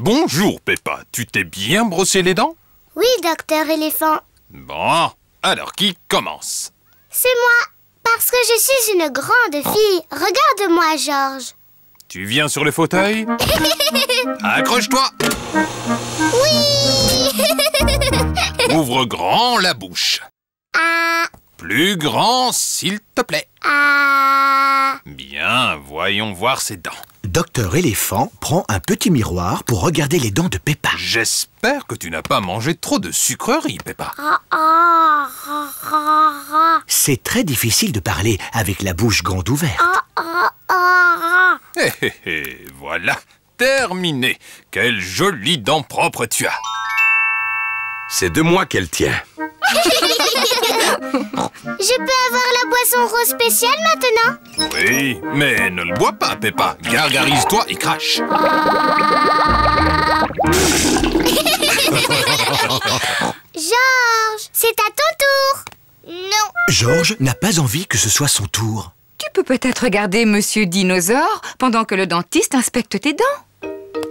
Bonjour, Peppa. Tu t'es bien brossé les dents? Oui, docteur éléphant. Bon, alors qui commence? C'est moi, parce que je suis une grande fille. Regarde-moi, Georges. Tu viens sur le fauteuil? Accroche-toi! Oui. Ouvre grand la bouche. Ah, Plus grand, s'il te plaît. ah. Bien, voyons voir ses dents. Docteur Éléphant prend un petit miroir pour regarder les dents de Peppa. J'espère que tu n'as pas mangé trop de sucreries, Peppa. Ah, ah, ah, ah, C'est très difficile de parler avec la bouche grande ouverte. ah, ah, ah. Hé hé hé, voilà, terminé. Quelles jolies dents propres tu as. C'est de moi qu'elle tient. Je peux avoir la boisson rose spéciale maintenant? Oui, mais ne le bois pas, Peppa. Gargarise-toi et crache. Georges, c'est à ton tour. Non. Georges n'a pas envie que ce soit son tour. Tu peux peut-être regarder Monsieur Dinosaure pendant que le dentiste inspecte tes dents.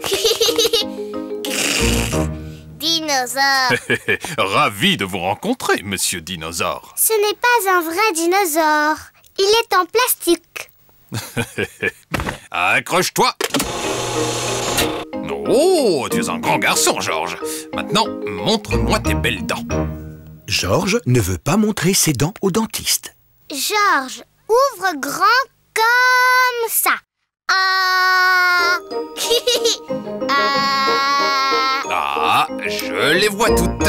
Dinosaure. Ravi de vous rencontrer, Monsieur Dinosaure. Ce n'est pas un vrai dinosaure. Il est en plastique. Accroche-toi. Oh, tu es un grand garçon, Georges. Maintenant, montre-moi tes belles dents. Georges ne veut pas montrer ses dents au dentiste. Georges, ouvre grand comme ça. Ah. Ah. Ah, je les vois toutes.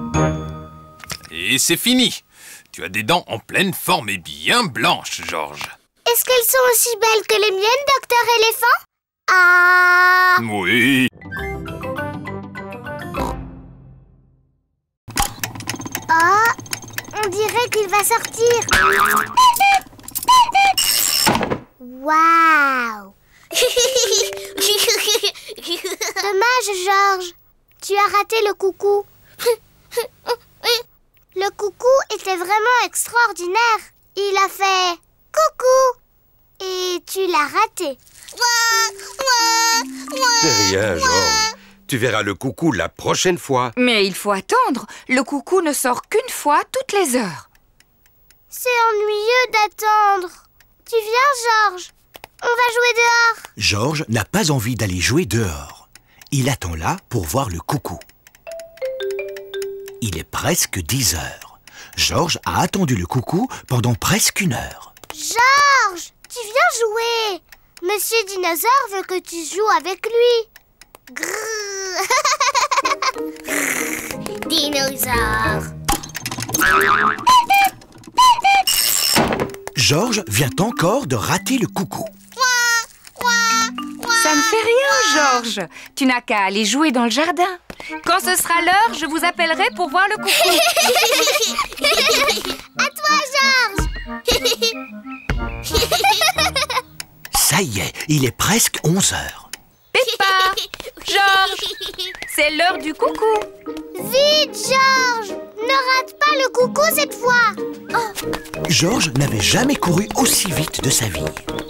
Et c'est fini. Tu as des dents en pleine forme et bien blanches, Georges. Est-ce qu'elles sont aussi belles que les miennes, docteur éléphant? Ah. Oui. Ah, on dirait qu'il va sortir. Waouh. Dommage, Georges. Tu as raté le coucou. Le coucou était vraiment extraordinaire. Il a fait coucou et tu l'as raté. C'est rien, Georges. Tu verras le coucou la prochaine fois. Mais il faut attendre. Le coucou ne sort qu'une fois toutes les heures. C'est ennuyeux d'attendre. Tu viens, Georges? On va jouer dehors. Georges n'a pas envie d'aller jouer dehors. Il attend là pour voir le coucou. Il est presque 10 heures. Georges a attendu le coucou pendant presque 1 heure. Georges, tu viens jouer. Monsieur Dinosaure veut que tu joues avec lui. Grrr. Dinosaure. Georges vient encore de rater le coucou. Ça ne fait rien, Georges. Tu n'as qu'à aller jouer dans le jardin. Quand ce sera l'heure, je vous appellerai pour voir le coucou. À toi, Georges. Ça y est, il est presque 11 heures. Peppa, Georges, c'est l'heure du coucou. Vite, Georges. Ne rate pas le coucou cette fois. Oh. Georges n'avait jamais couru aussi vite de sa vie.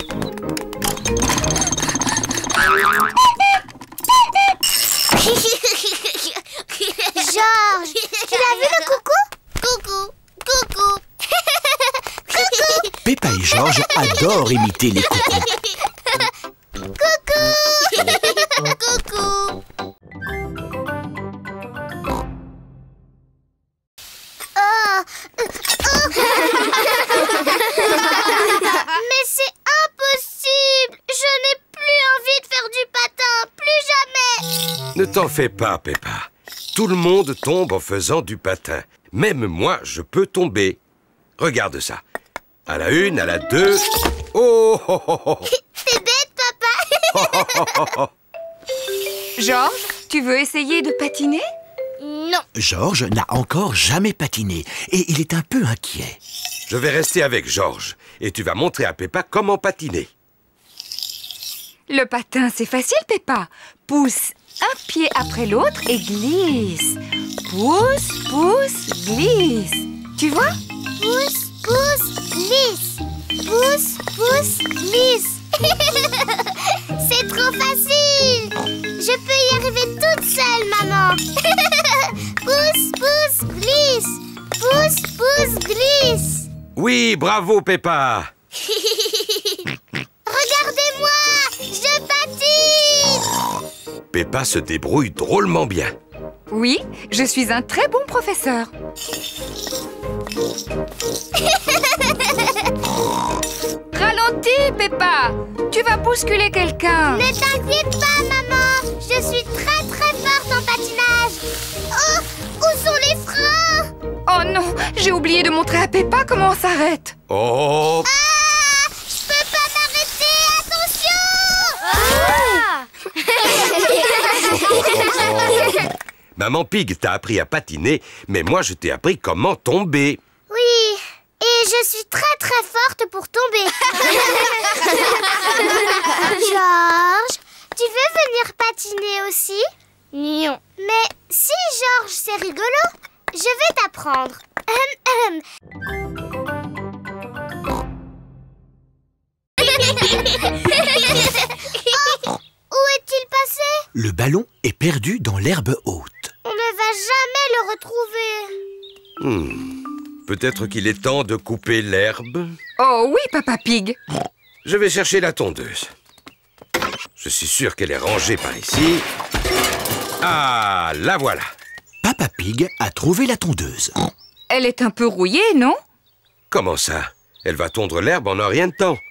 Georges, tu l'as vu le coucou? Coucou, coucou. Coucou. Peppa et Georges adorent imiter les coucous. Coucou. Coucou. Oh. Mais c'est impossible. Je n'ai plus envie de faire du patin. Plus jamais. Ne t'en fais pas, Peppa. Tout le monde tombe en faisant du patin. Même moi, je peux tomber. Regarde ça. À la 1, à la 2... Oh, oh, oh, oh. T'es bête, papa. Georges, tu veux essayer de patiner? Non. Georges n'a encore jamais patiné et il est un peu inquiet. Je vais rester avec Georges et tu vas montrer à Peppa comment patiner. Le patin, c'est facile, Peppa. Pousse un pied après l'autre et glisse. Pousse, pousse, glisse. Tu vois? Pousse, pousse, glisse. Pousse, pousse, glisse. C'est trop facile. Je peux y arriver Oui, bravo, Peppa. Regardez-moi, je patine. Peppa se débrouille drôlement bien. Oui, je suis un très bon professeur. Ralentis, Peppa. Tu vas bousculer quelqu'un. Ne t'inquiète pas, maman. Je suis très très forte en patinage. Oh, où sont les freins? Oh non, j'ai oublié de montrer à Peppa comment on s'arrête. Oh, Ah, je peux pas m'arrêter, attention. Maman Pig t'a appris à patiner, mais moi je t'ai appris comment tomber. Oui, et je suis très très forte pour tomber. Georges, tu veux venir patiner aussi? Non. Mais si, Georges, c'est rigolo. Je vais t'apprendre. Oh, où est-il passé? Le ballon est perdu dans l'herbe haute. On ne va jamais le retrouver. Peut-être qu'il est temps de couper l'herbe. Oh oui, Papa Pig. Je vais chercher la tondeuse. Je suis sûr qu'elle est rangée par ici. Ah, la voilà. Papa Pig a trouvé la tondeuse. Elle est un peu rouillée, non? Comment ça? Elle va tondre l'herbe en un rien de temps.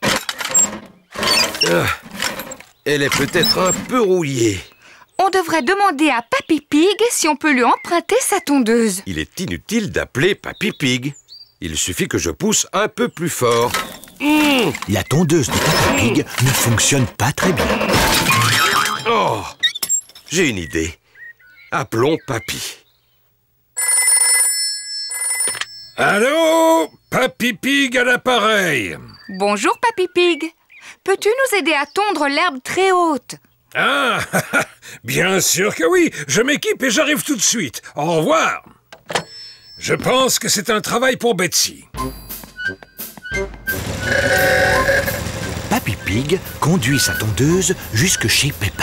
Ah, elle est peut-être un peu rouillée. On devrait demander à Papy Pig si on peut lui emprunter sa tondeuse. Il est inutile d'appeler Papy Pig. Il suffit que je pousse un peu plus fort. La tondeuse de Papa Pig ne fonctionne pas très bien. Oh, j'ai une idée. Appelons Papy. Allô? Papy Pig à l'appareil. Bonjour, Papy Pig. Peux-tu nous aider à tondre l'herbe très haute? Ah, bien sûr que oui. Je m'équipe et j'arrive tout de suite. Au revoir. Je pense que c'est un travail pour Betsy. Papy Pig conduit sa tondeuse jusque chez Peppa.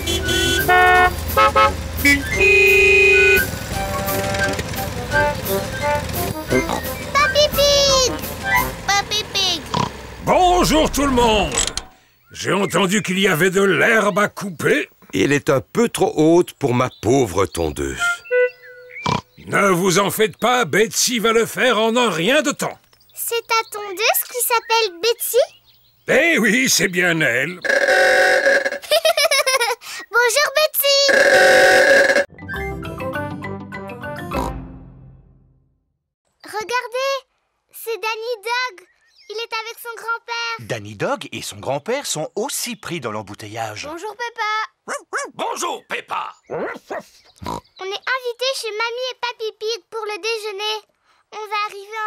Papy Pig! Papy Pig! Bonjour tout le monde. J'ai entendu qu'il y avait de l'herbe à couper. Elle est un peu trop haute pour ma pauvre tondeuse. Ne vous en faites pas, Betsy va le faire en un rien de temps. C'est ta tondeuse qui s'appelle Betsy? Eh oui, c'est bien elle. Bonjour Betsy! Regardez, c'est Danny Dog. Il est avec son grand-père. Danny Dog et son grand-père sont aussi pris dans l'embouteillage. Bonjour Peppa. Bonjour, Peppa. On est invités chez Mamie et Papy Pig pour le déjeuner. On va arriver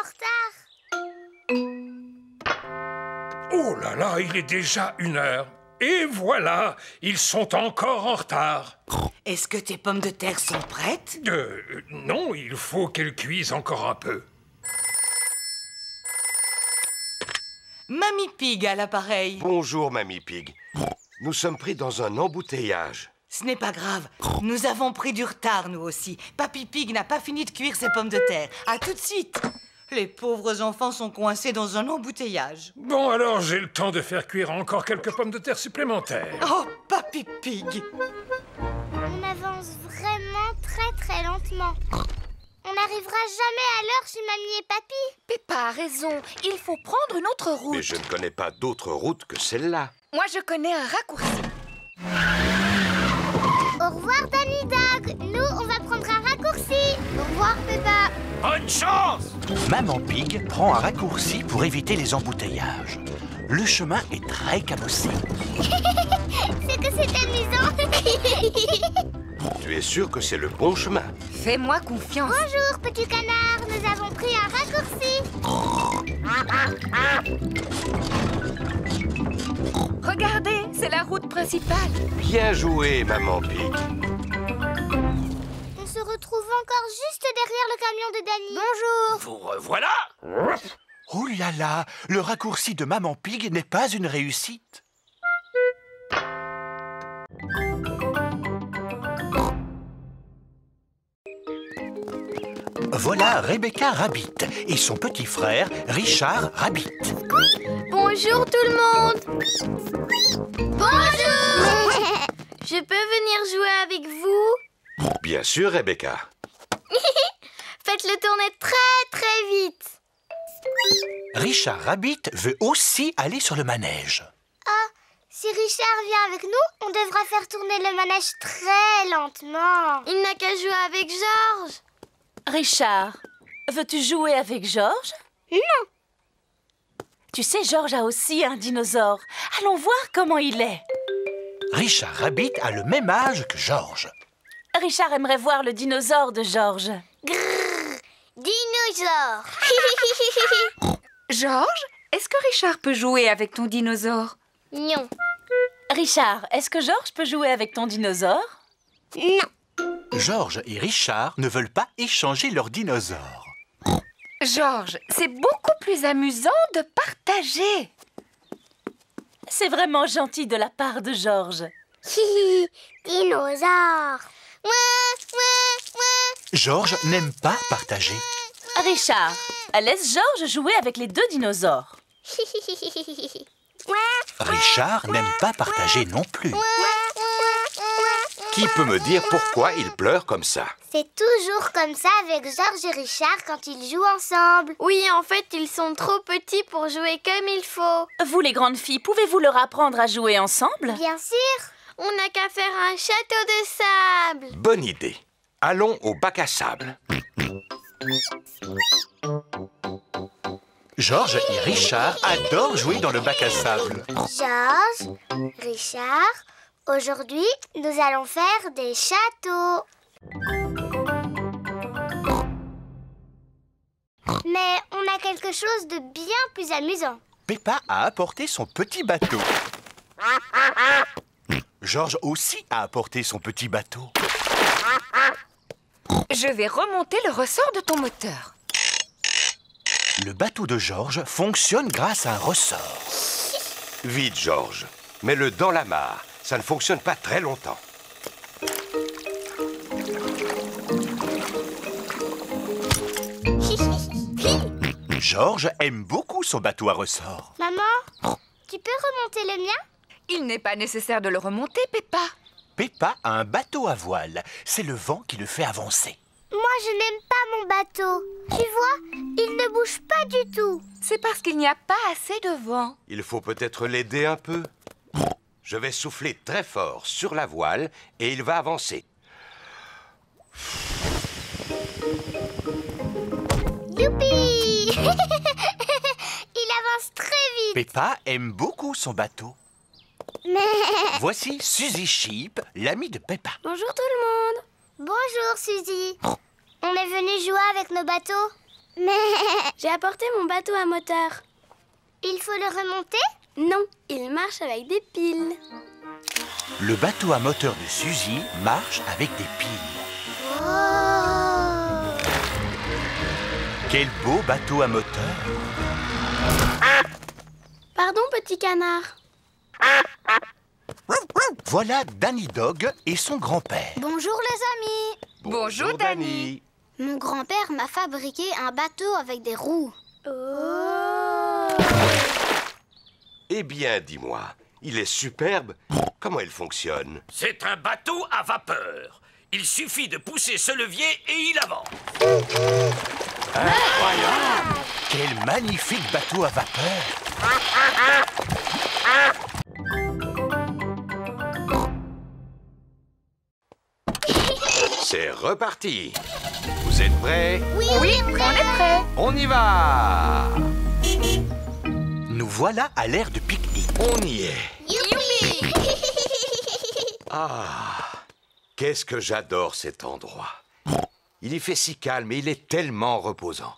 en retard. Oh là là, il est déjà 1h. Et voilà, ils sont encore en retard. Est-ce que tes pommes de terre sont prêtes? Non, il faut qu'elles cuisent encore un peu. Mamie Pig à l'appareil. Bonjour, Mamie Pig. Nous sommes pris dans un embouteillage. Ce n'est pas grave. Nous avons pris du retard, nous aussi. Papy Pig n'a pas fini de cuire ses pommes de terre. À tout de suite. Les pauvres enfants sont coincés dans un embouteillage. Bon, alors j'ai le temps de faire cuire encore quelques pommes de terre supplémentaires. Oh, Papy Pig. On avance vraiment très très lentement. On n'arrivera jamais à l'heure chez Mamie et Papy. Peppa a raison. Il faut prendre une autre route. Mais je ne connais pas d'autre route que celle-là. Moi, je connais un raccourci. Au revoir Danny Dog. Nous, on va prendre un raccourci. Au revoir Peppa. Bonne chance! Maman Pig prend un raccourci pour éviter les embouteillages. Le chemin est très cabossé. C'est que c'est amusant. Tu es sûr que c'est le bon chemin? Fais-moi confiance. Bonjour petit canard. Nous avons pris un raccourci. Regardez, c'est la route principale. Bien joué, Maman Pig. On se retrouve encore juste derrière le camion de Danny. Bonjour. Vous revoilà! Oh là là, le raccourci de Maman Pig n'est pas une réussite. Voilà Rebecca Rabbit et son petit frère Richard Rabbit. Bonjour tout le monde. Bonjour. Je peux venir jouer avec vous? Bien sûr, Rebecca. Faites-le tourner très très vite. Richard Rabbit veut aussi aller sur le manège. Si Richard vient avec nous, on devra faire tourner le manège très lentement. Il n'a qu'à jouer avec Georges. Richard, veux-tu jouer avec Georges? Non. Tu sais, Georges a aussi un dinosaure. Allons voir comment il est. Richard Rabbit a le même âge que Georges. Richard aimerait voir le dinosaure de Georges. Grrr, dinosaure. Georges, est-ce que Richard peut jouer avec ton dinosaure? Non. Richard, est-ce que Georges peut jouer avec ton dinosaure? Non. Georges et Richard ne veulent pas échanger leurs dinosaures. Georges, c'est beaucoup plus amusant de partager. C'est vraiment gentil de la part de Georges. Dinosaure. Georges n'aime pas partager. Richard, laisse Georges jouer avec les deux dinosaures. Richard n'aime pas partager non plus. Qui peut me dire pourquoi il pleure comme ça? C'est toujours comme ça avec Georges et Richard quand ils jouent ensemble. Oui, en fait, ils sont trop petits pour jouer comme il faut. Vous, les grandes filles, pouvez-vous leur apprendre à jouer ensemble? Bien sûr. On n'a qu'à faire un château de sable. Bonne idée. Allons au bac à sable. Georges et Richard adorent jouer dans le bac à sable. Georges, Richard, aujourd'hui, nous allons faire des châteaux. Mais on a quelque chose de bien plus amusant. Peppa a apporté son petit bateau. Georges aussi a apporté son petit bateau. Je vais remonter le ressort de ton moteur. Le bateau de Georges fonctionne grâce à un ressort. Vite, Georges. Mets-le dans la mare. Ça ne fonctionne pas très longtemps. Georges aime beaucoup son bateau à ressort. Maman, tu peux remonter le mien? Il n'est pas nécessaire de le remonter, Peppa. Peppa a un bateau à voile. C'est le vent qui le fait avancer. Moi, je n'aime pas mon bateau. Tu vois, il ne bouge pas du tout. C'est parce qu'il n'y a pas assez de vent. Il faut peut-être l'aider un peu. Je vais souffler très fort sur la voile et il va avancer. Youpi! Il avance très vite. Peppa aime beaucoup son bateau. Mais... Voici Suzy Sheep, l'amie de Peppa. Bonjour tout le monde. Bonjour Suzy. On est venu jouer avec nos bateaux. Mais... J'ai apporté mon bateau à moteur. Il faut le remonter? Non, il marche avec des piles. Le bateau à moteur de Suzy marche avec des piles. Oh! Quel beau bateau à moteur! Pardon, petit canard. Voilà Danny Dog et son grand-père. Bonjour les amis. Bonjour, Danny. Mon grand-père m'a fabriqué un bateau avec des roues. Oh! Eh bien, dis-moi, il est superbe. Comment il fonctionne? C'est un bateau à vapeur. Il suffit de pousser ce levier et il avance. Incroyable! Quel magnifique bateau à vapeur! C'est reparti. Vous êtes prêts? Oui, On est prêt. On y va! Nous voilà à l'aire de pique-nique. On y est. Youpi! Ah, qu'est-ce que j'adore cet endroit. Il y fait si calme et il est tellement reposant.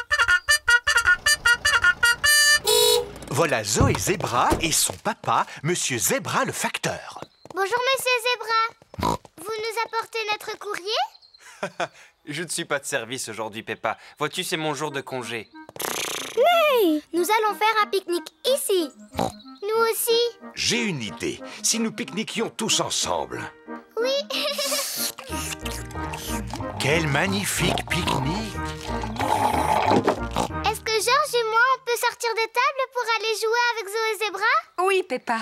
Voilà Zoé Zebra et son papa, Monsieur Zebra le facteur. Bonjour, monsieur Zebra. Vous nous apportez notre courrier? Je ne suis pas de service aujourd'hui, Peppa. Vois-tu, c'est mon jour de congé. Nous allons faire un pique-nique ici. Nous aussi. J'ai une idée. Si nous pique-niquions tous ensemble. Oui. Quel magnifique pique-nique! Est-ce que Georges et moi, on peut sortir de table pour aller jouer avec Zoé Zebra? Oui, Peppa.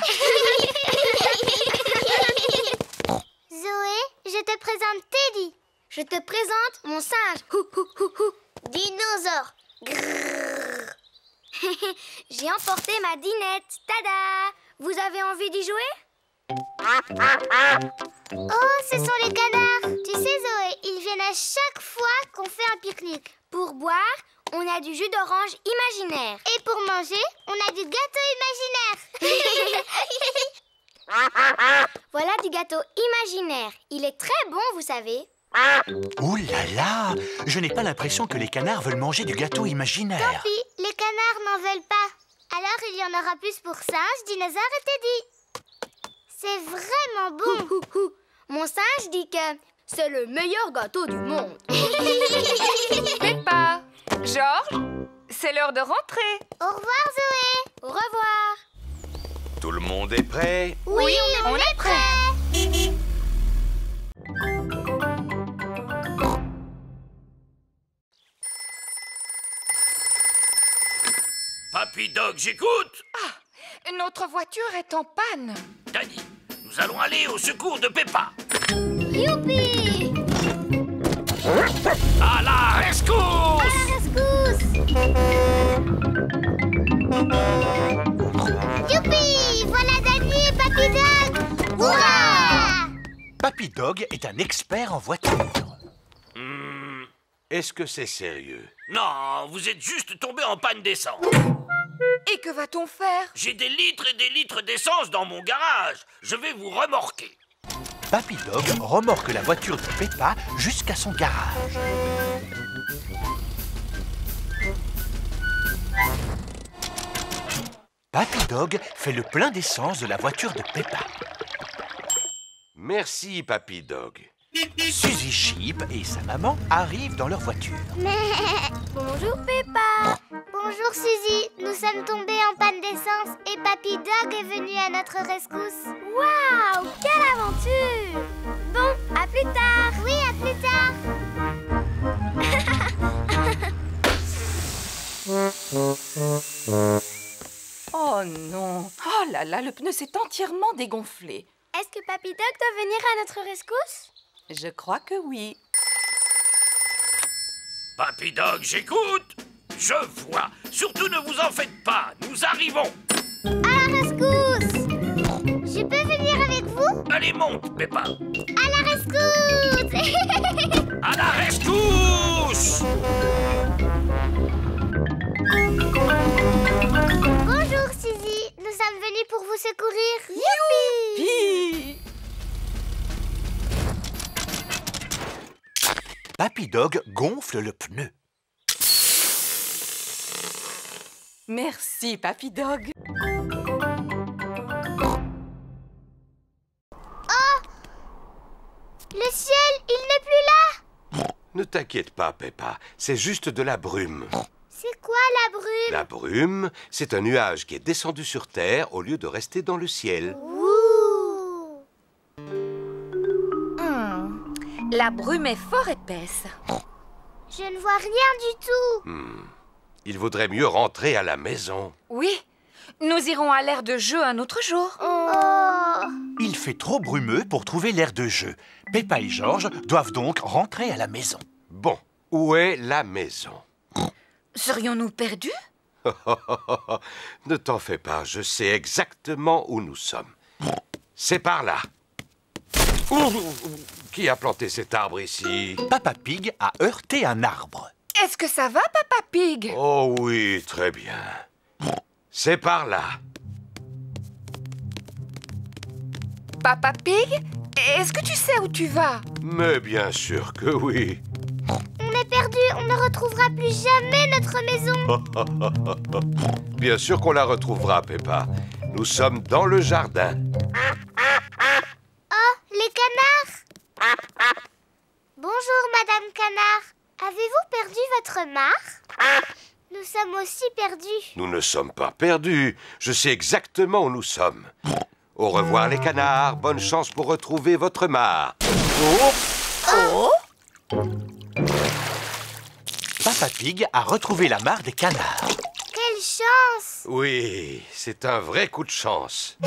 Zoé, je te présente Teddy. Je te présente mon singe. Dinosaure. J'ai emporté ma dinette. Tada! Vous avez envie d'y jouer? Oh, ce sont les canards. Tu sais, Zoé, ils viennent à chaque fois qu'on fait un pique-nique. Pour boire, on a du jus d'orange imaginaire. Et pour manger, on a du gâteau imaginaire. Voilà du gâteau imaginaire. Il est très bon, vous savez. Ouh là là! Je n'ai pas l'impression que les canards veulent manger du gâteau imaginaire. Tant pis, les canards n'en veulent pas. Alors il y en aura plus pour singe, dinosaure et Teddy. C'est vraiment bon. Mon singe dit que c'est le meilleur gâteau du monde. Peppa, Georges, c'est l'heure de rentrer. Au revoir, Zoé. Au revoir. Tout le monde est prêt? Oui, on est prêt. Papy Dog, j'écoute. Notre voiture est en panne. Danny, nous allons aller au secours de Peppa. Youpi! À la rescousse! Youpi! Voilà Danny et Papy Dog! Hurrah! Papy Dog est un expert en voiture. Est-ce que c'est sérieux? Non, vous êtes juste tombé en panne d'essence. Et que va-t-on faire? J'ai des litres et des litres d'essence dans mon garage. Je vais vous remorquer. Papy Dog remorque la voiture de Peppa jusqu'à son garage. Papy Dog fait le plein d'essence de la voiture de Peppa. Merci, Papy Dog. Suzy Sheep et sa maman arrivent dans leur voiture. Bonjour Peppa. Bonjour Suzy. Nous sommes tombés en panne d'essence et Papy Dog est venu à notre rescousse. Waouh, quelle aventure! Bon, à plus tard. Oui, à plus tard. Oh non! Oh là là, le pneu s'est entièrement dégonflé. Est-ce que Papy Dog doit venir à notre rescousse? Je crois que oui. Papy Dog, j'écoute. Je vois. Surtout ne vous en faites pas. Nous arrivons. À la rescousse! Je peux venir avec vous? Allez, monte, Peppa. À la rescousse! À la rescousse! Bonjour Suzy. Nous sommes venus pour vous secourir. Youpi! Hi! Papy Dog gonfle le pneu. Merci, Papy Dog. Oh! Le ciel, il n'est plus là! Ne t'inquiète pas, Peppa. C'est juste de la brume. C'est quoi la brume? La brume, c'est un nuage qui est descendu sur Terre au lieu de rester dans le ciel. Ouh! La brume est fort épaisse. Je ne vois rien du tout. Il vaudrait mieux rentrer à la maison. Oui, nous irons à l'aire de jeu un autre jour. Oh! Il fait trop brumeux pour trouver l'aire de jeu. Peppa et Georges doivent donc rentrer à la maison. Bon, où est la maison? Serions-nous perdus? Ne t'en fais pas, je sais exactement où nous sommes. C'est par là. Qui a planté cet arbre ici? Papa Pig a heurté un arbre. Est-ce que ça va, Papa Pig? Oh oui, très bien. C'est par là. Papa Pig, est-ce que tu sais où tu vas? Mais bien sûr que oui. On est perdu, on ne retrouvera plus jamais notre maison. Bien sûr qu'on la retrouvera, Peppa. Nous sommes dans le jardin. Oh, les canards! Bonjour, Madame Canard. Avez-vous perdu votre mare? Nous sommes aussi perdus. Nous ne sommes pas perdus. Je sais exactement où nous sommes. Au revoir, les canards. Bonne chance pour retrouver votre mare. Oh! Oh! Papa Pig a retrouvé la mare des canards. Quelle chance! Oui, c'est un vrai coup de chance.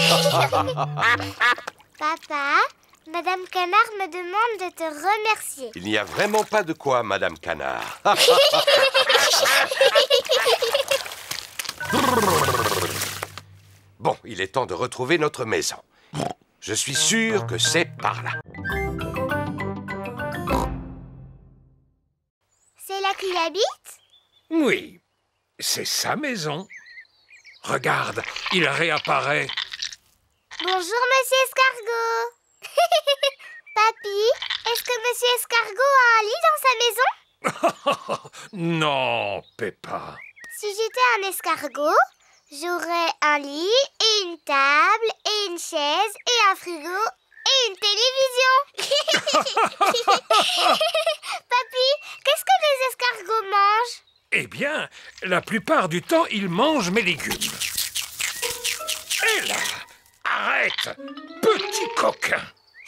Papa, Madame Canard me demande de te remercier. Il n'y a vraiment pas de quoi, Madame Canard. Bon, il est temps de retrouver notre maison. Je suis sûr que c'est par là. C'est là qu'il habite? Oui, c'est sa maison. Regarde, il réapparaît. Bonjour, Monsieur Escargot. Papy, est-ce que Monsieur Escargot a un lit dans sa maison? Non, Peppa. Si j'étais un escargot, j'aurais un lit et une table et une chaise et un frigo et une télévision. Papy, qu'est-ce que les escargots mangent? Eh bien, la plupart du temps, il mange mes légumes. Et là, arrête, petit coquin.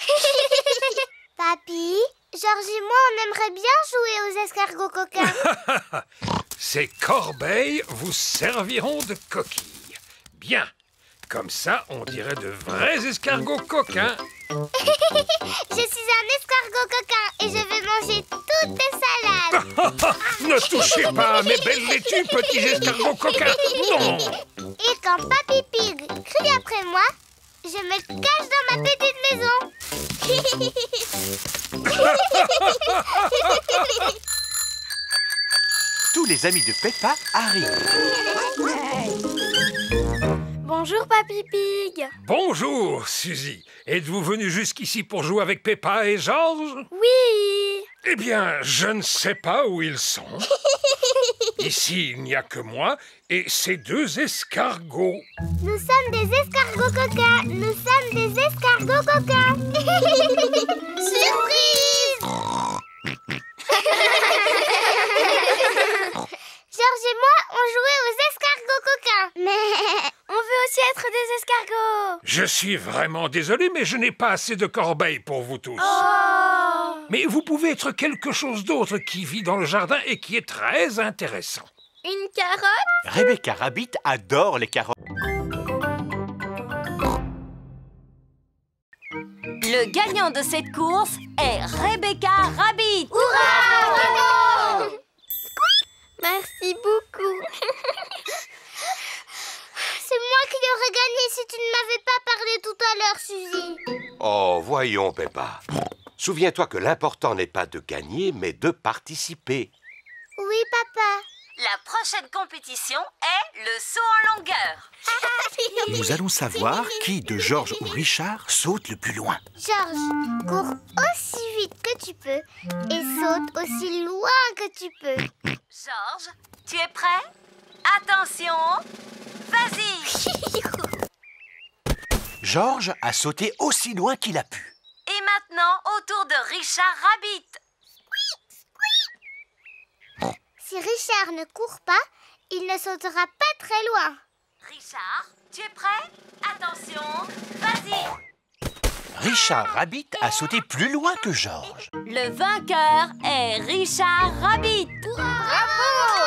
Papy, Georges et moi, on aimerait bien jouer aux escargots coquins. Ces corbeilles vous serviront de coquilles. Bien, comme ça, on dirait de vrais escargots coquins. Je suis un escargot coquin et je vais manger toutes tes salades. Ne touchez pas à mes belles laitues, petits escargots coquins. Non. Et quand Papy Pig crie après moi, je me cache dans ma petite maison. Tous les amis de Peppa arrivent. Bonjour, Papy Pig. Bonjour, Suzy. Êtes-vous venu jusqu'ici pour jouer avec Peppa et Georges? Oui. Eh bien, je ne sais pas où ils sont. Ici, il n'y a que moi et ces deux escargots. Nous sommes des escargots coquins. Nous sommes des escargots coquins. Surprise! Georges et moi, on jouait aux escargots coquins. Mais on veut aussi être des escargots. Je suis vraiment désolé, mais je n'ai pas assez de corbeilles pour vous tous. Oh! Mais vous pouvez être quelque chose d'autre qui vit dans le jardin et qui est très intéressant. Une carotte? Rebecca Rabbit adore les carottes. Le gagnant de cette course est Rebecca Rabbit. Hurrah! Bravo! Merci beaucoup. C'est moi qui aurais gagné si tu ne m'avais pas parlé tout à l'heure, Suzy. Oh, voyons, Peppa. Souviens-toi que l'important n'est pas de gagner, mais de participer. Oui, papa. La prochaine compétition est le saut en longueur. Nous allons savoir qui de Georges ou Richard saute le plus loin. Georges, cours aussi vite que tu peux et saute aussi loin que tu peux. Georges, tu es prêt? Attention, vas-y. Georges a sauté aussi loin qu'il a pu. Et maintenant, au tour de Richard Rabbit. Si Richard ne court pas, il ne sautera pas très loin. Richard, tu es prêt? Attention, vas-y. Richard Rabbit a sauté plus loin que Georges. Le vainqueur est Richard Rabbit. Bravo!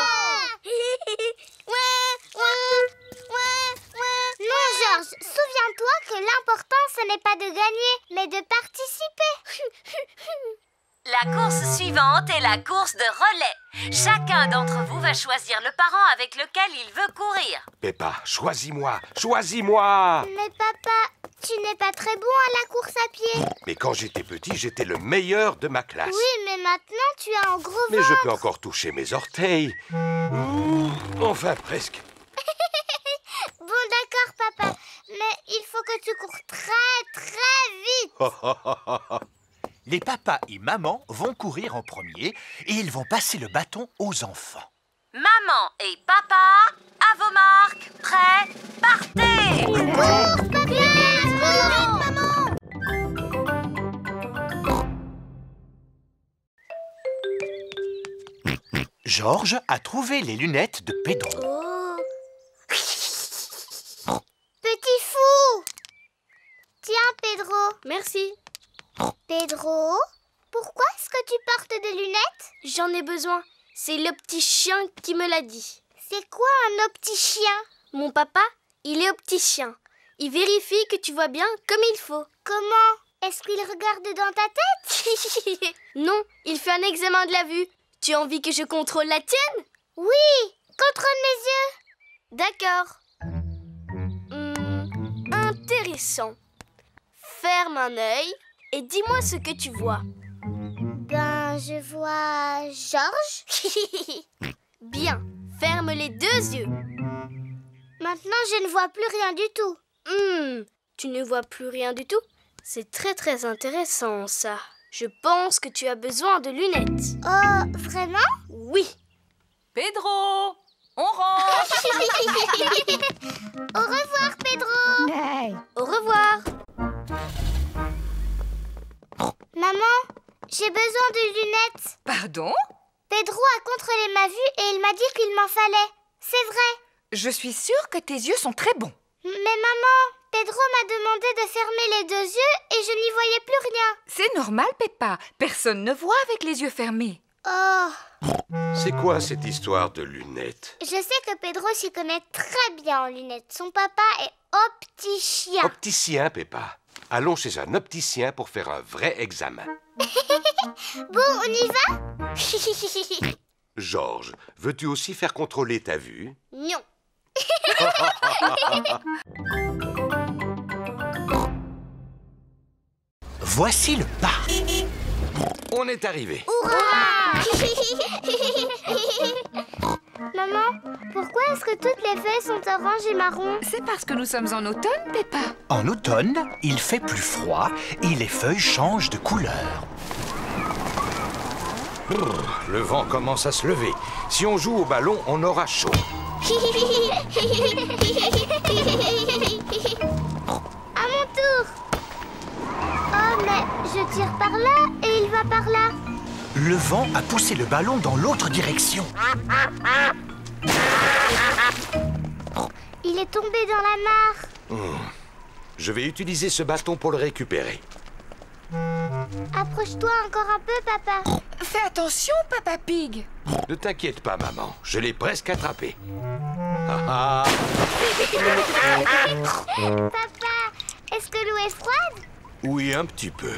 Non, Georges, souviens-toi que l'important, ce n'est pas de gagner, mais de participer. La course suivante est la course de relais. Chacun d'entre vous va choisir le parent avec lequel il veut courir. Peppa, choisis-moi, choisis-moi! Mais papa, tu n'es pas très bon à la course à pied. Mais quand j'étais petit, j'étais le meilleur de ma classe. Oui, mais maintenant, tu as un gros Mais ventre. je peux encore toucher mes orteils. Enfin, presque. Bon, d'accord, papa. Mais il faut que tu cours très, très vite. Les papas et maman vont courir en premier et ils vont passer le bâton aux enfants. Maman et papa, à vos marques, prêts, partez! Cours, papa! Cours, maman! Georges a trouvé les lunettes de Pedro. Oh. Petit fou! Tiens, Pedro. Merci. Pedro, pourquoi est-ce que tu portes des lunettes? J'en ai besoin. C'est le petit chien qui me l'a dit. C'est quoi un opticien? Mon papa, il est opticien. Il vérifie que tu vois bien comme il faut. Comment? Est-ce qu'il regarde dans ta tête? Non, il fait un examen de la vue. Tu as envie que je contrôle la tienne? Oui, contrôle mes yeux. D'accord. Intéressant. Ferme un œil et dis-moi ce que tu vois. Ben, je vois Georges. Bien, ferme les deux yeux. Maintenant, je ne vois plus rien du tout. Tu ne vois plus rien du tout? C'est très très intéressant, ça. Je pense que tu as besoin de lunettes. Oh, vraiment? Oui. Pedro, on rentre. Au revoir, Pedro. Hey. Au revoir. Maman, j'ai besoin de lunettes. Pardon? Pedro a contrôlé ma vue et il m'a dit qu'il m'en fallait. C'est vrai. Je suis sûre que tes yeux sont très bons. Mais maman, Pedro m'a demandé de fermer les deux yeux et je n'y voyais plus rien. C'est normal, Peppa. Personne ne voit avec les yeux fermés. Oh. C'est quoi cette histoire de lunettes? Je sais que Pedro s'y connaît très bien en lunettes. Son papa est opticien. Opticien, Peppa. Allons chez un opticien pour faire un vrai examen. Bon, on y va? Georges, veux-tu aussi faire contrôler ta vue? Non. Voici le parc. On est arrivé. Maman, pourquoi est-ce que toutes les feuilles sont oranges et marron? C'est parce que nous sommes en automne, Peppa. En automne, il fait plus froid et les feuilles changent de couleur. Le vent commence à se lever. Si on joue au ballon, on aura chaud. À mon tour. Oh, mais je tire par là et il va par là. Le vent a poussé le ballon dans l'autre direction. Il est tombé dans la mare. Je vais utiliser ce bâton pour le récupérer. Approche-toi encore un peu, papa. Fais attention, Papa Pig. Ne t'inquiète pas, maman. Je l'ai presque attrapé. Ah, ah. Papa, est-ce que l'eau est froide? Oui, un petit peu.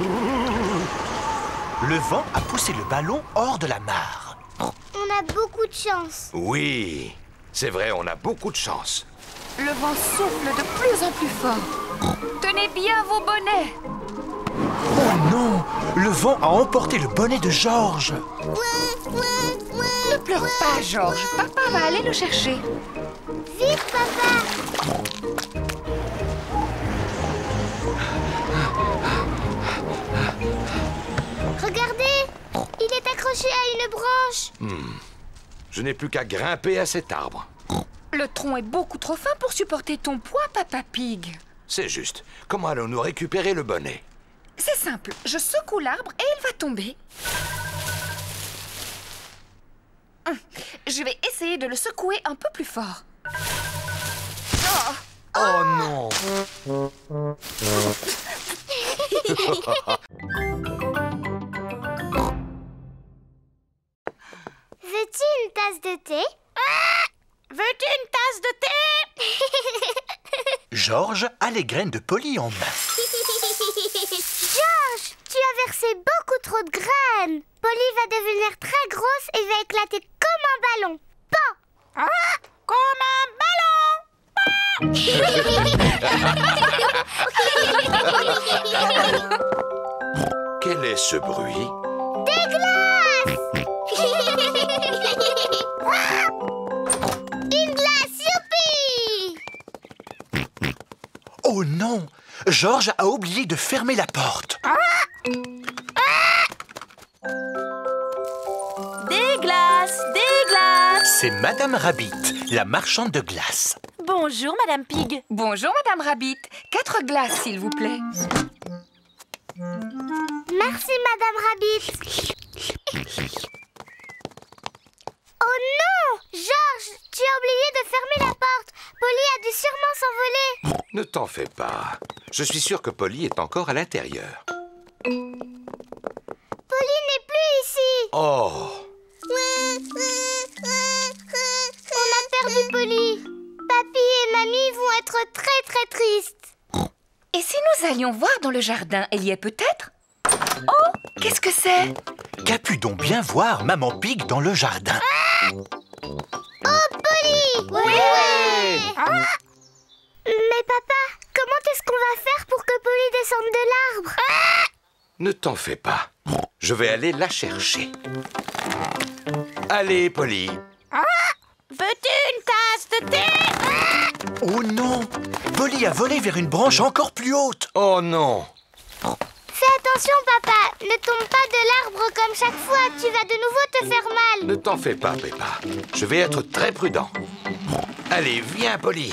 Le vent a poussé le ballon hors de la mare. On a beaucoup de chance. Oui, c'est vrai, on a beaucoup de chance. Le vent souffle de plus en plus fort. Tenez bien vos bonnets. Oh non! Le vent a emporté le bonnet de Georges. Ne pleure pas, Georges. Papa va aller le chercher. Vite, papa. Regardez, il est accroché à une branche. Je n'ai plus qu'à grimper à cet arbre. Le tronc est beaucoup trop fin pour supporter ton poids, Papa Pig. C'est juste. Comment allons-nous récupérer le bonnet? C'est simple. Je secoue l'arbre et il va tomber. Je vais essayer de le secouer un peu plus fort. Oh non! Veux-tu une tasse de thé? Veux-tu une tasse de thé? Georges a les graines de Polly en main. Georges, tu as versé beaucoup trop de graines. Polly va devenir très grosse et va éclater comme un ballon. Pan! Comme un ballon! Quel est ce bruit? Des glaces! Une glace, youpi! Oh non! Georges a oublié de fermer la porte. Des glaces, des glaces. C'est Madame Rabbit, la marchande de glace. Bonjour, Madame Pig. Bonjour, Madame Rabbit. 4 glaces, s'il vous plaît. Merci, Madame Rabbit. Oh non! Georges, tu as oublié de fermer la porte. Polly a dû sûrement s'envoler. Ne t'en fais pas. Je suis sûr que Polly est encore à l'intérieur. Polly n'est plus ici. Oh! Ouais. être très très tristes. Et si nous allions voir dans le jardin, elle y est peut-être? Oh, qu'est-ce que c'est? Qu'a-pu donc bien voir Maman Pig dans le jardin? Oh, Polly! Oui! Mais papa, comment est-ce qu'on va faire pour que Polly descende de l'arbre? Ne t'en fais pas. Je vais aller la chercher. Allez, Polly. Veux-tu une tasse de thé? Oh non! Polly a volé vers une branche encore plus haute. Oh non. Fais attention, papa. Ne tombe pas de l'arbre comme chaque fois. Tu vas de nouveau te faire mal. Ne t'en fais pas, Peppa. Je vais être très prudent. Allez, viens, Polly.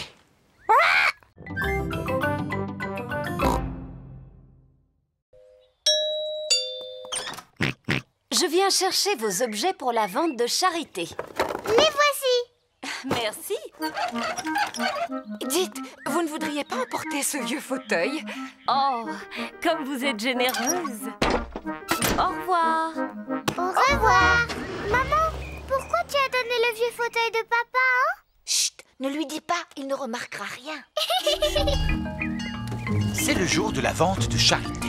Je viens chercher vos objets pour la vente de charité. Les voici. Merci. Dites, vous ne voudriez pas emporter ce vieux fauteuil? Oh, comme vous êtes généreuse. Au revoir. Au revoir. Maman, pourquoi tu as donné le vieux fauteuil de papa, hein? Chut, ne lui dis pas, il ne remarquera rien. C'est le jour de la vente de charité.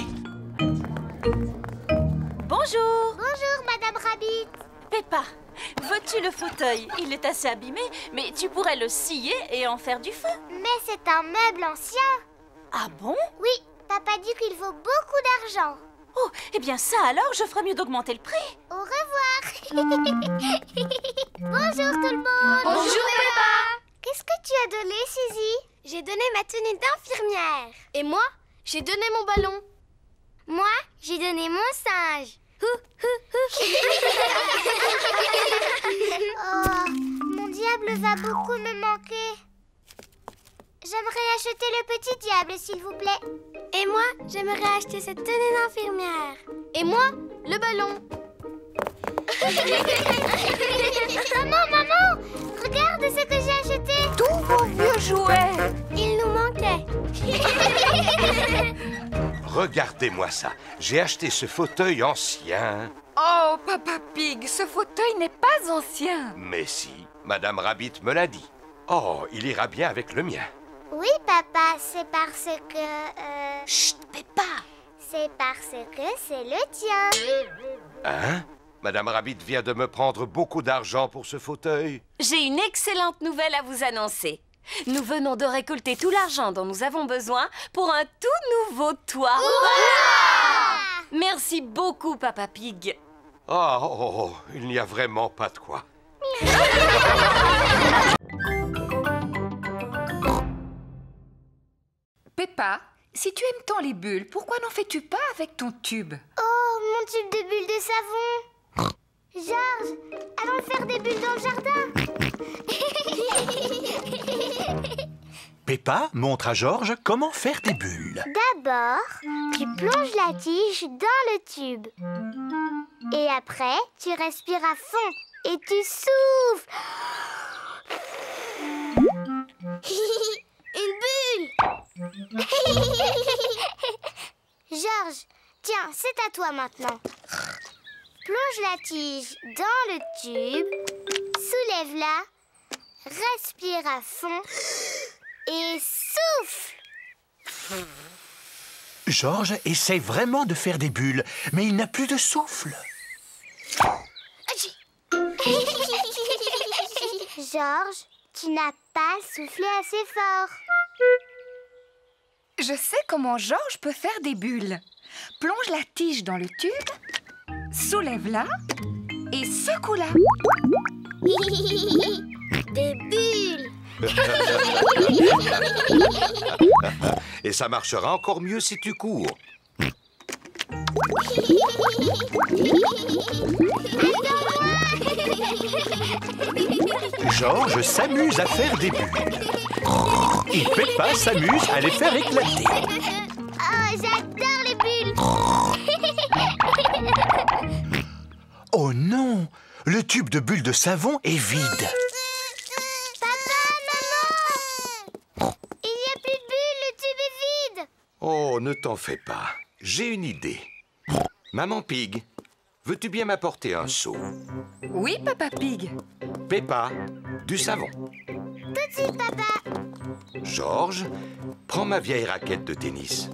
Bonjour. Bonjour, Madame Rabbit. Peppa, veux-tu le fauteuil? Il est assez abîmé, mais tu pourrais le scier et en faire du feu. Mais c'est un meuble ancien. Ah bon? Oui, papa dit qu'il vaut beaucoup d'argent. Oh, eh bien ça alors, je ferais mieux d'augmenter le prix. Au revoir. Bonjour tout le monde. Bonjour, Peppa. Qu'est-ce que tu as donné, Suzy? J'ai donné ma tenue d'infirmière. Et moi, j'ai donné mon ballon. Moi, j'ai donné mon singe. Oh, mon diable va beaucoup me manquer. J'aimerais acheter le petit diable, s'il vous plaît. Et moi, j'aimerais acheter cette tenue d'infirmière. Et moi, le ballon. Maman, regarde ce que j'ai acheté. Tous vos vieux jouets. Il nous manquait. Regardez-moi ça. J'ai acheté ce fauteuil ancien. Oh, Papa Pig, ce fauteuil n'est pas ancien. Mais si, Madame Rabbit me l'a dit. Oh, il ira bien avec le mien. Oui, papa, c'est parce que... Chut, Peppa. C'est parce que c'est le tien. Hein? Madame Rabbit vient de me prendre beaucoup d'argent pour ce fauteuil. J'ai une excellente nouvelle à vous annoncer. Nous venons de récolter tout l'argent dont nous avons besoin pour un tout nouveau toit. Merci beaucoup, Papa Pig. Oh, il n'y a vraiment pas de quoi. Peppa, si tu aimes tant les bulles, pourquoi n'en fais-tu pas avec ton tube? Oh, mon tube de bulles de savon. Georges, allons faire des bulles dans le jardin. Peppa montre à Georges comment faire des bulles. D'abord, tu plonges la tige dans le tube. Et après, tu respires à fond et tu souffles. Une bulle. Georges, tiens, c'est à toi maintenant. Plonge la tige dans le tube, soulève-la, respire à fond et souffle. Georges essaie vraiment de faire des bulles, mais il n'a plus de souffle. Georges, tu n'as pas soufflé assez fort. Je sais comment Georges peut faire des bulles. Plonge la tige dans le tube, soulève-la et secoue-la. Des bulles. Et ça marchera encore mieux si tu cours. Georges s'amuse à faire des bulles. Et Peppa s'amuse à les faire éclater. Oh, j'adore les bulles. Oh non! Le tube de bulles de savon est vide. Papa, maman! Il n'y a plus de bulles, le tube est vide. Oh, ne t'en fais pas. J'ai une idée. Maman Pig, veux-tu bien m'apporter un seau? Oui, Papa Pig. Peppa, du savon. Tout de suite, papa. Georges, prends ma vieille raquette de tennis.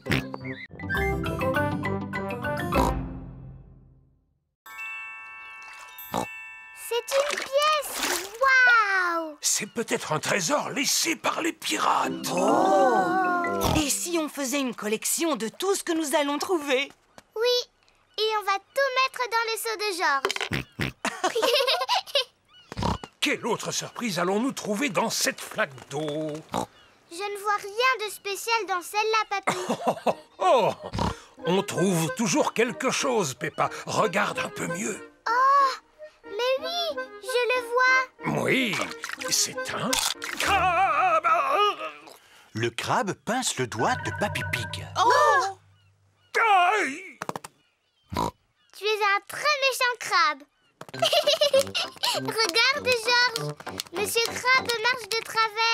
C'est une pièce! Waouh! C'est peut-être un trésor laissé par les pirates. Et si on faisait une collection de tout ce que nous allons trouver? Oui, et on va tout mettre dans le seau de Georges. Quelle autre surprise allons-nous trouver dans cette flaque d'eau? Je ne vois rien de spécial dans celle-là, papy. Oh, on trouve toujours quelque chose, Peppa. Regarde un peu mieux. Oh, mais oui, je le vois. Oui, c'est un crabe. Le crabe pince le doigt de Papy Pig. Oh! Aïe! Tu es un très méchant crabe. Regarde, Georges. Monsieur Crabe marche de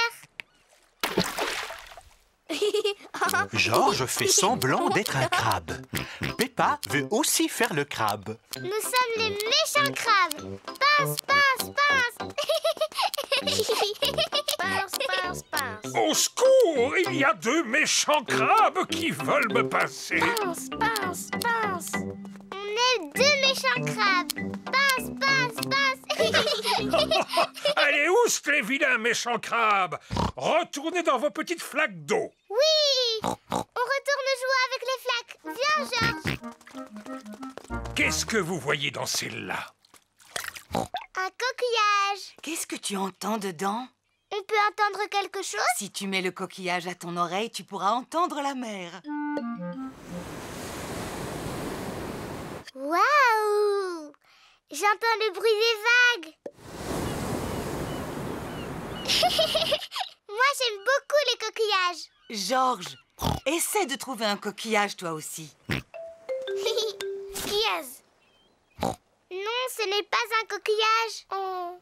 travers. Georges fait semblant d'être un crabe. Peppa veut aussi faire le crabe. Nous sommes les méchants crabes. Pince, pince, pince. Pince, pince, pince. Au secours! Il y a 2 méchants crabes qui veulent me passer. Pince, pince, pince. On est 2 méchants crabes. Pince, pince, pince. Allez, oust les vilains méchants crabes! Retournez dans vos petites flaques d'eau. Oui! On retourne jouer avec les flaques. Viens, Georges. Qu'est-ce que vous voyez dans celle-là? Un coquillage. Qu'est-ce que tu entends dedans? On peut entendre quelque chose? Si tu mets le coquillage à ton oreille, tu pourras entendre la mer. Waouh! J'entends le bruit des vagues. Moi, j'aime beaucoup les coquillages. Georges, essaie de trouver un coquillage toi aussi. Yes. Non, ce n'est pas un coquillage. Oh.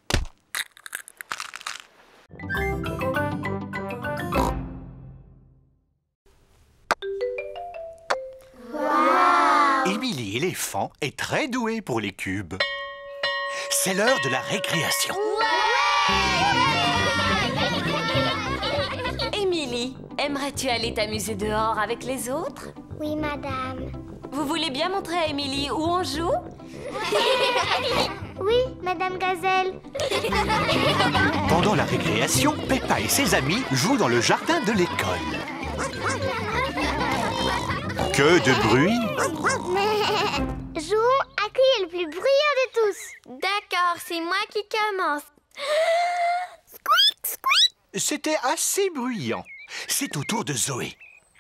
Émilie éléphant est très douée pour les cubes. C'est l'heure de la récréation. Émilie, aimerais-tu aller t'amuser dehors avec les autres? Oui, madame. Vous voulez bien montrer à Émilie où on joue? Oui, madame Gazelle. Pendant la récréation, Peppa et ses amis jouent dans le jardin de l'école. Que de bruit! Jouons à qui est le plus bruyant de tous. D'accord, c'est moi qui commence. Squeak, squeak. C'était assez bruyant. C'est au tour de Zoé.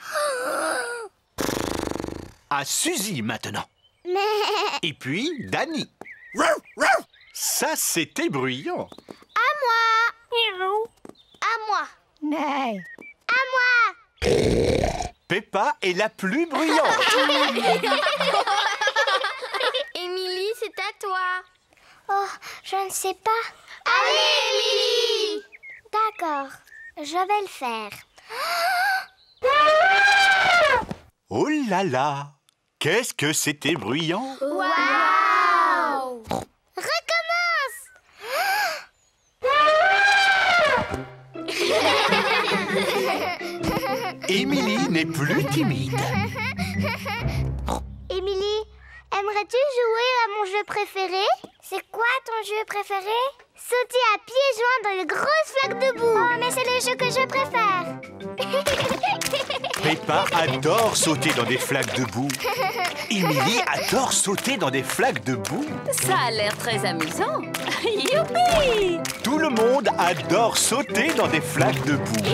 À Suzy maintenant. Et puis Dani. Ça, c'était bruyant. À moi. À moi. À moi. Peppa est la plus bruyante. Émilie, c'est à toi. Oh, je ne sais pas. Allez, Émilie. D'accord, je vais le faire. Oh là là! Qu'est-ce que c'était bruyant! Waouh! Recommence! Émilie n'est plus timide. Émilie, aimerais-tu jouer à mon jeu préféré? C'est quoi ton jeu préféré? Sauter à pieds joints dans les grosses flaques de boue. Oh, mais c'est le jeu que je préfère. Peppa adore sauter dans des flaques de boue. Émilie adore sauter dans des flaques de boue. Ça a l'air très amusant. Youpi! Tout le monde adore sauter dans des flaques de boue.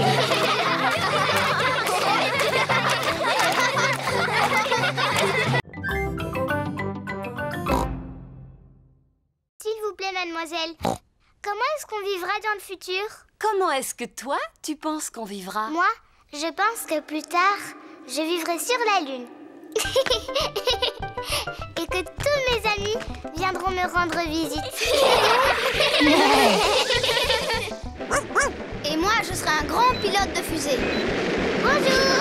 S'il vous plaît, mademoiselle, comment est-ce qu'on vivra dans le futur? Comment est-ce que toi, tu penses qu'on vivra? Moi, je pense que plus tard, je vivrai sur la Lune. Et que tous mes amis viendront me rendre visite. Et moi, je serai un grand pilote de fusée. Bonjour.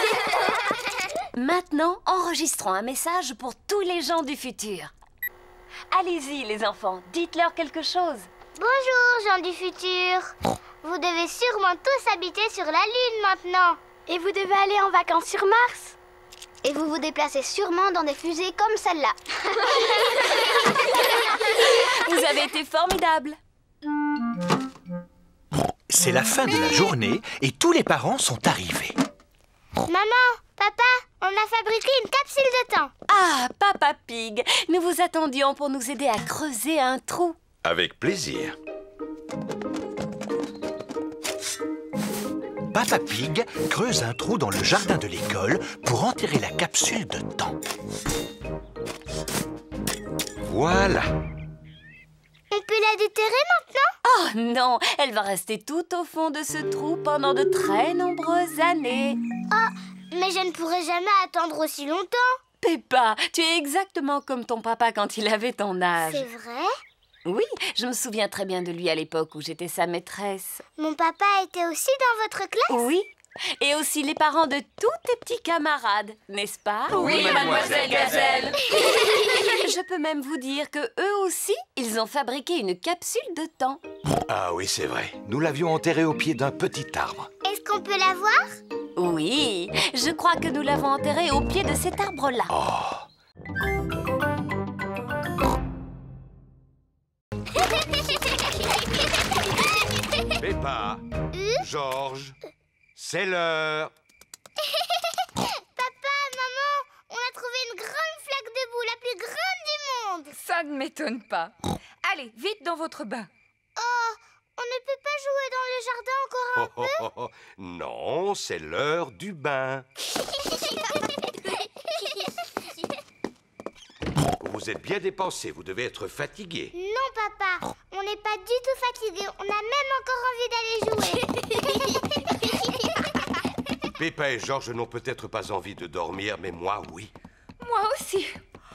Maintenant, enregistrons un message pour tous les gens du futur. Allez-y, les enfants, dites-leur quelque chose. Bonjour, gens du futur. Vous devez sûrement tous habiter sur la Lune maintenant. Et vous devez aller en vacances sur Mars. Et vous vous déplacez sûrement dans des fusées comme celle-là. Vous avez été formidables. C'est la fin de la journée et tous les parents sont arrivés. Maman, papa, on a fabriqué une capsule de temps. Ah, Papa Pig, nous vous attendions pour nous aider à creuser un trou. Avec plaisir. Papa Pig creuse un trou dans le jardin de l'école pour enterrer la capsule de temps. Voilà. On peut la déterrer maintenant? Oh non, elle va rester tout au fond de ce trou pendant de très nombreuses années. Oh, mais je ne pourrai jamais attendre aussi longtemps. Peppa, tu es exactement comme ton papa quand il avait ton âge. C'est vrai? Oui, je me souviens très bien de lui à l'époque où j'étais sa maîtresse. Mon papa était aussi dans votre classe? Oui, et aussi les parents de tous tes petits camarades, n'est-ce pas? Oui, mademoiselle Gazelle. Je peux même vous dire que eux aussi, ils ont fabriqué une capsule de temps. Ah oui, c'est vrai. Nous l'avions enterrée au pied d'un petit arbre. Est-ce qu'on peut la voir? Oui, je crois que nous l'avons enterrée au pied de cet arbre-là. Oh. Peppa, Georges, c'est l'heure. Papa, maman, on a trouvé une grande flaque de boue, la plus grande du monde. Ça ne m'étonne pas. Allez, vite dans votre bain. Oh, on ne peut pas jouer dans le jardin encore un peu? Non, c'est l'heure du bain. Vous vous êtes bien dépensé, vous devez être fatigué. Non, papa, on n'est pas du tout fatigué. On a même encore envie d'aller jouer. Peppa et Georges n'ont peut-être pas envie de dormir, mais moi, oui. Moi aussi.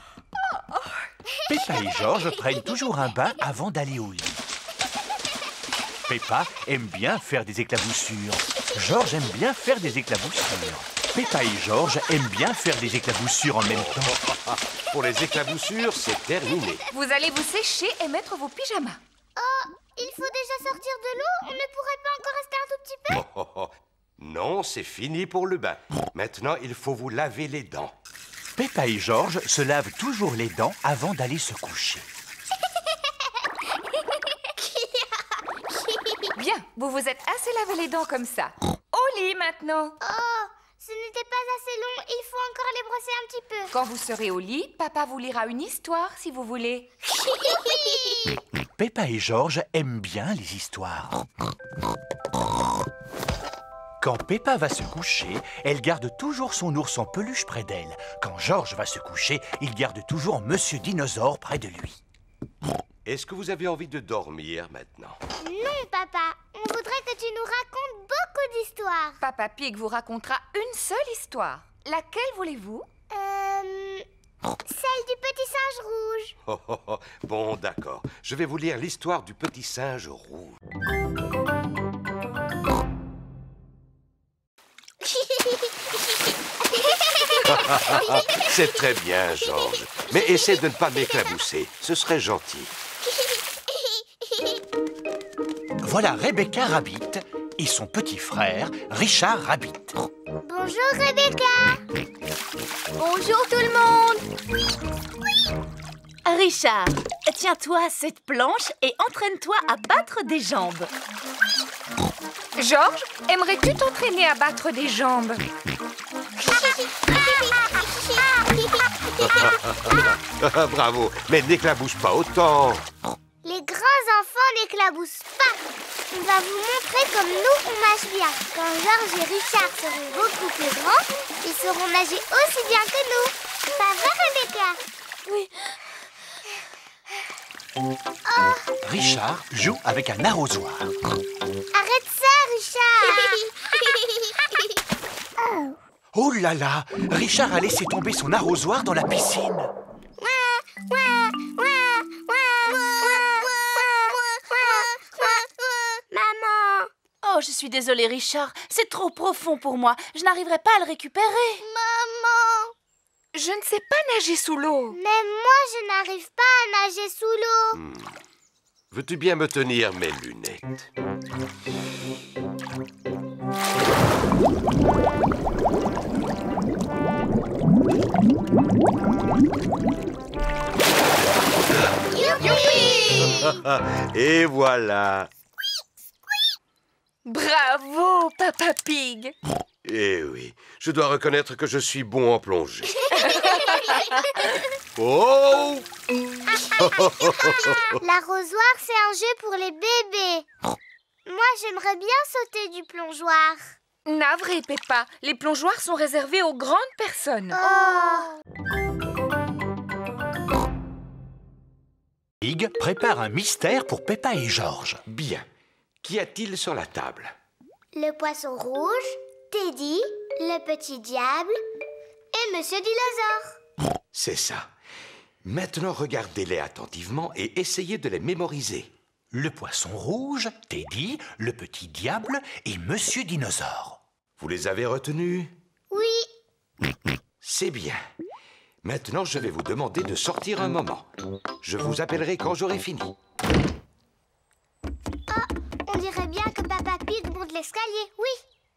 Peppa et Georges prennent toujours un bain avant d'aller au lit. Peppa aime bien faire des éclaboussures. Georges aime bien faire des éclaboussures. Peppa et Georges aiment bien faire des éclaboussures en même temps. Pour les éclaboussures, c'est terminé. Vous allez vous sécher et mettre vos pyjamas. Oh, il faut déjà sortir de l'eau? On ne pourrait pas encore rester un tout petit peu? Non, c'est fini pour le bain. Maintenant, il faut vous laver les dents. Peppa et Georges se lavent toujours les dents avant d'aller se coucher. Bien, vous vous êtes assez lavé les dents comme ça. Au lit maintenant. Oh, ce n'était pas assez long. Il faut encore les brosser un petit peu. Quand vous serez au lit, papa vous lira une histoire si vous voulez. Peppa et Georges aiment bien les histoires. Quand Peppa va se coucher, elle garde toujours son ours en peluche près d'elle. Quand Georges va se coucher, il garde toujours Monsieur Dinosaure près de lui. Est-ce que vous avez envie de dormir maintenant? Non, papa. On voudrait que tu nous racontes beaucoup d'histoires. Papa Pig vous racontera une seule histoire. Laquelle voulez-vous? Celle du petit singe rouge. Bon, d'accord. Je vais vous lire l'histoire du petit singe rouge. C'est très bien, Georges. Mais essaie de ne pas m'éclabousser. Ce serait gentil. Voilà Rebecca Rabbit et son petit frère Richard Rabbit. Bonjour, Rebecca. Bonjour tout le monde. Richard, tiens-toi à cette planche et entraîne-toi à battre des jambes. Georges, aimerais-tu t'entraîner à battre des jambes? Bravo, mais n'éclabousse pas autant. Les grands enfants n'éclaboussent pas. On va vous montrer comme nous on nage bien. Quand Georges et Richard seront beaucoup plus grands, ils sauront nager aussi bien que nous. Ça va, Rebecca? Oui. Oh. Richard joue avec un arrosoir. Arrête ça, Richard. Oh là là, Richard a laissé tomber son arrosoir dans la piscine. Maman. Oh, je suis désolée, Richard. C'est trop profond pour moi. Je n'arriverai pas à le récupérer. Maman. Je ne sais pas nager sous l'eau. Même moi, je n'arrive pas à nager sous l'eau. Veux-tu bien me tenir mes lunettes? Et voilà. Bravo, Papa Pig. Eh oui, je dois reconnaître que je suis bon en plongée. Oh! L'arrosoir, c'est un jeu pour les bébés. Moi, j'aimerais bien sauter du plongeoir. Navré, Peppa. Les plongeoires sont réservés aux grandes personnes. Pig prépare un mystère pour Peppa et Georges. Bien. Qu'y a-t-il sur la table? Le poisson rouge, Teddy, le petit diable et Monsieur Dinosaure. C'est ça. Maintenant, regardez-les attentivement et essayez de les mémoriser. Le poisson rouge, Teddy, le petit diable et Monsieur Dinosaure. Vous les avez retenus? Oui. C'est bien. Maintenant, je vais vous demander de sortir un moment. Je vous appellerai quand j'aurai fini. On dirait bien que Papa Pig monte l'escalier, oui.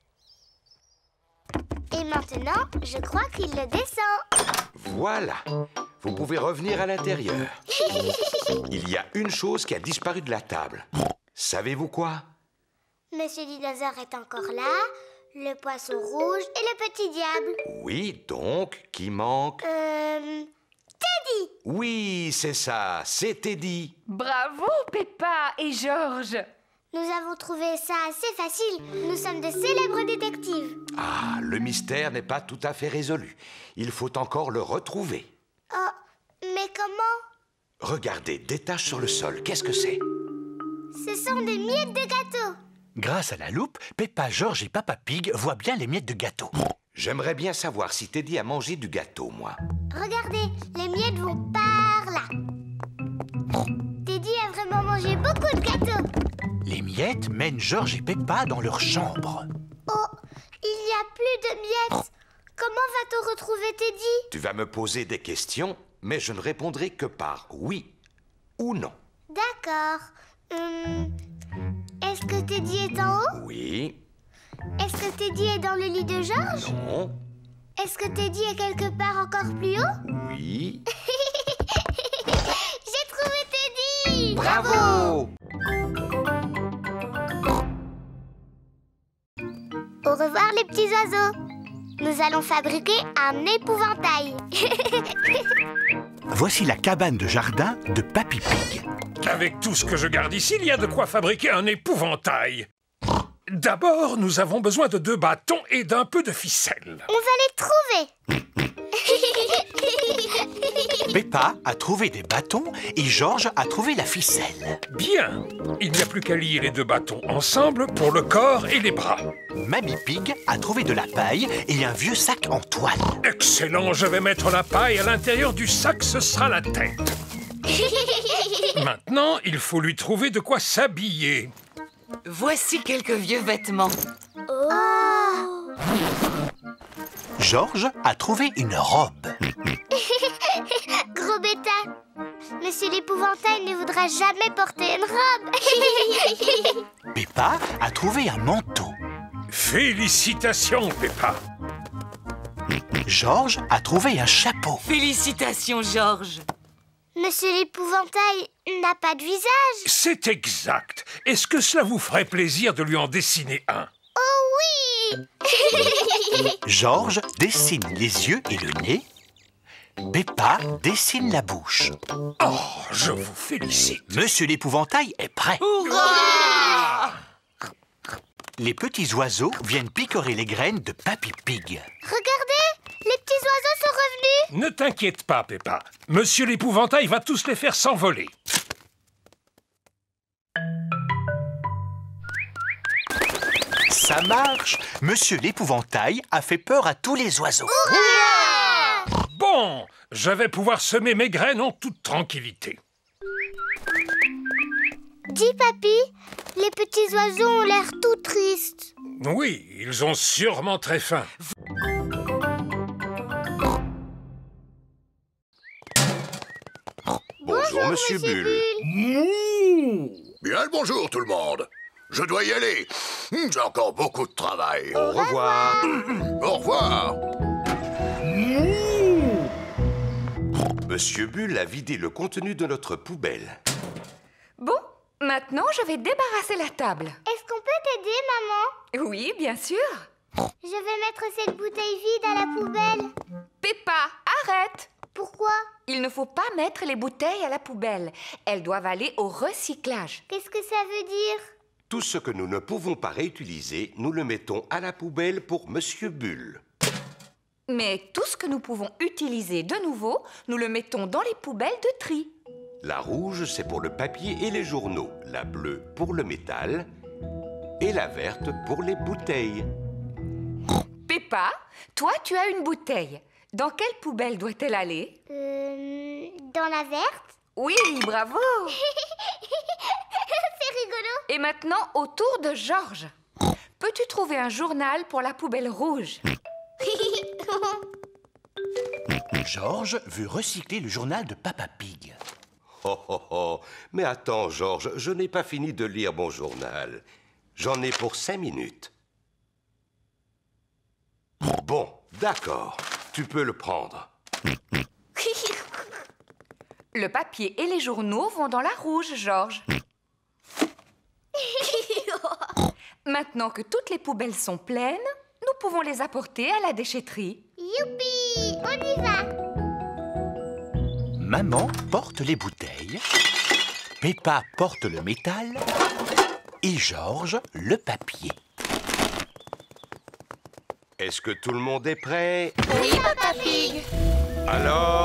Et maintenant, je crois qu'il le descend. Voilà. Vous pouvez revenir à l'intérieur. Il y a une chose qui a disparu de la table. Savez-vous quoi? Monsieur Dinosaure est encore là, le poisson rouge et le petit diable. Oui, donc, qui manque? Teddy! Oui, c'est ça, c'est Teddy. Bravo, Peppa et Georges. Nous avons trouvé ça assez facile. Nous sommes de célèbres détectives. Ah, le mystère n'est pas tout à fait résolu. Il faut encore le retrouver. Oh, mais comment? Regardez, des taches sur le sol, qu'est-ce que c'est? Ce sont des miettes de gâteau. Grâce à la loupe, Peppa, Georges et Papa Pig voient bien les miettes de gâteau. J'aimerais bien savoir si Teddy a mangé du gâteau, moi. Regardez, les miettes vont par là. Teddy a vraiment mangé beaucoup de gâteaux. Les miettes mènent Georges et Peppa dans leur chambre. Oh, il n'y a plus de miettes. Comment va-t-on retrouver Teddy? Tu vas me poser des questions, mais je ne répondrai que par oui ou non. D'accord. Est-ce que Teddy est en haut? Oui. Est-ce que Teddy est dans le lit de Georges? Non. Est-ce que Teddy est quelque part encore plus haut? Oui. J'ai trouvé Teddy! Bravo! Au revoir les petits oiseaux. Nous allons fabriquer un épouvantail. Voici la cabane de jardin de Papy Pig. Avec tout ce que je garde ici, il y a de quoi fabriquer un épouvantail. D'abord, nous avons besoin de 2 bâtons et d'un peu de ficelle. On va les trouver. Peppa a trouvé des bâtons et Georges a trouvé la ficelle. Bien. Il n'y a plus qu'à lier les 2 bâtons ensemble pour le corps et les bras. Mamie Pig a trouvé de la paille et un vieux sac en toile. Excellent, je vais mettre la paille à l'intérieur du sac, ce sera la tête. Maintenant, il faut lui trouver de quoi s'habiller. Voici quelques vieux vêtements. Oh! Georges a trouvé une robe. Gros bêta. Monsieur l'épouvantail ne voudra jamais porter une robe. Peppa a trouvé un manteau. Félicitations, Peppa. Georges a trouvé un chapeau. Félicitations, Georges. Monsieur l'épouvantail n'a pas de visage. C'est exact. Est-ce que cela vous ferait plaisir de lui en dessiner un? Oh oui! Georges dessine les yeux et le nez. Peppa dessine la bouche. Oh, je vous félicite. Monsieur l'épouvantail est prêt. Hurrah! Les petits oiseaux viennent picorer les graines de Papy Pig. Regardez, les petits oiseaux sont revenus. Ne t'inquiète pas, Peppa. Monsieur l'épouvantail va tous les faire s'envoler. Ça marche. Monsieur l'épouvantail a fait peur à tous les oiseaux. Bon, je vais pouvoir semer mes graines en toute tranquillité. Dis, papy, les petits oiseaux ont l'air tout tristes. Oui, ils ont sûrement très faim. Monsieur Bull. Bien le bonjour, tout le monde. Je dois y aller. J'ai encore beaucoup de travail. Au revoir. Au revoir. Monsieur Bull a vidé le contenu de notre poubelle. Bon, maintenant je vais débarrasser la table. Est-ce qu'on peut t'aider, maman? Oui, bien sûr. Je vais mettre cette bouteille vide à la poubelle. Peppa, arrête! Pourquoi? Il ne faut pas mettre les bouteilles à la poubelle. Elles doivent aller au recyclage. Qu'est-ce que ça veut dire? Tout ce que nous ne pouvons pas réutiliser, nous le mettons à la poubelle pour Monsieur Bull. Mais tout ce que nous pouvons utiliser de nouveau, nous le mettons dans les poubelles de tri. La rouge, c'est pour le papier et les journaux. La bleue pour le métal. Et la verte pour les bouteilles. Peppa, toi, tu as une bouteille. Dans quelle poubelle doit-elle aller? Dans la verte? Oui, bravo! C'est rigolo. Et maintenant, au tour de Georges. Peux-tu trouver un journal pour la poubelle rouge? Georges veut recycler le journal de Papa Pig. Oh, oh, oh. Mais attends, Georges, je n'ai pas fini de lire mon journal. J'en ai pour 5 minutes. Bon, d'accord. Tu peux le prendre. Le papier et les journaux vont dans la rouge, Georges. Maintenant que toutes les poubelles sont pleines, nous pouvons les apporter à la déchetterie. Youpi! On y va! Maman porte les bouteilles, Peppa porte le métal et Georges le papier. Est-ce que tout le monde est prêt? Oui, Papa Pig. Alors,